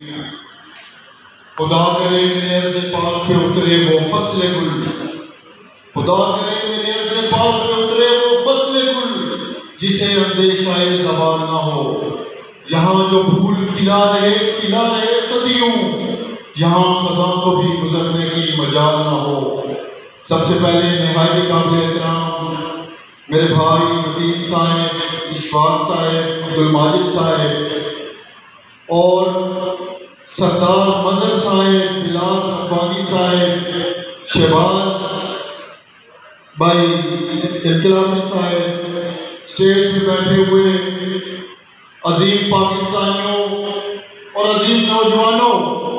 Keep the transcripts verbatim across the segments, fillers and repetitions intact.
खुदा करे मेरे अर्ज़ पाक पे उतरे वो फसले गुल, खुदा करे मेरे अर्ज़ पाक पे उतरे वो फसले गुल जिसे अंदेशाए ज़बान ना हो। यहाँ जो फूल खिला रहे खिला रहे सदियों, यहाँ ख़ज़ां को भी गुजरने की मजाल ना हो। सबसे पहले नहायत काबिल एहतराम मेरे भाई नदीम साहब, इशफाक साहब, अब्दुल माजिद साहब और सरदार मजहर साहब, बिलाल रब्बानी साहब, शहबाज भाई इनकलाबी साहब, स्टेज में बैठे हुए अजीम पाकिस्तानियों और अजीम नौजवानों,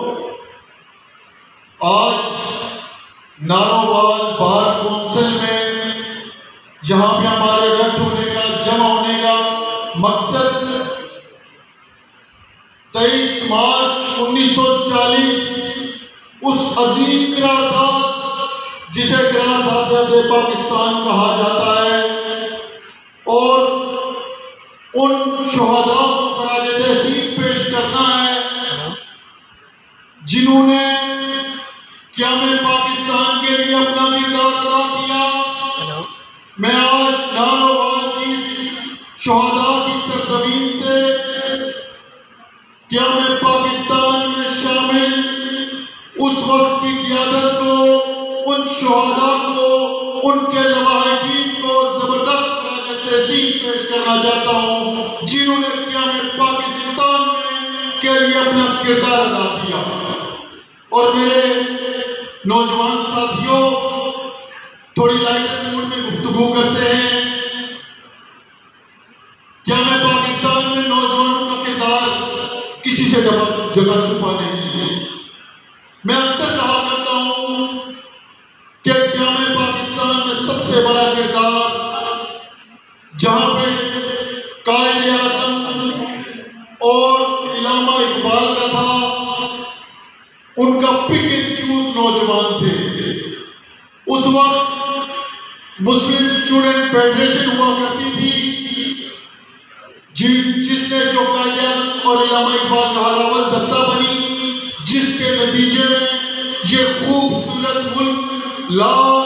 आज नारोवाल बार कौंसिल में यहाँ पे हमारे इकट्ठ होने का, जमा होने का मकसद तेईस मार्च उन्नीस सौ चालीस उस अजीम करारदाद जिसे करारदाद पाकिस्तान कहा जाता है और उन शहादा को खराज तहसीन पेश करना है जिन्होंने क़याम पाकिस्तान के लिए अपना किरदार अदा किया। मैं आज नारोवाल की शहादा की सरजमीन से क़याम पाकिस्तान में शामिल उस वक्त की क़यादत को, उन शहादा को, उनके लवाहिदीन को जबरदस्त खराज तहसीन पेश करना चाहता हूँ जिन्होंने क़याम पाकिस्तान में के लिए अपना किरदार अदा किया। और मेरे नौजवान साथियों, थोड़ी लाइटर मूड में गुफ्तगू करते हैं। क़याम पाकिस्तान में नौजवानों का किरदार किसी से जगह छुपा नहीं है। मैं अक्सर कहा करता हूं कि क़याम पाकिस्तान में सबसे बड़ा किरदार जहां पे कायदे आज़म और इलामा इकबाल का था, उनका पिक एंड चूज नौजवान थे। उस वक्त मुस्लिम स्टूडेंट फेडरेशन हुआ करती थी जिसने जो कायदे और इलामा इकबाल का हरावल दस्ता बनी, जिसके नतीजे में ये खूबसूरत मुल्क ला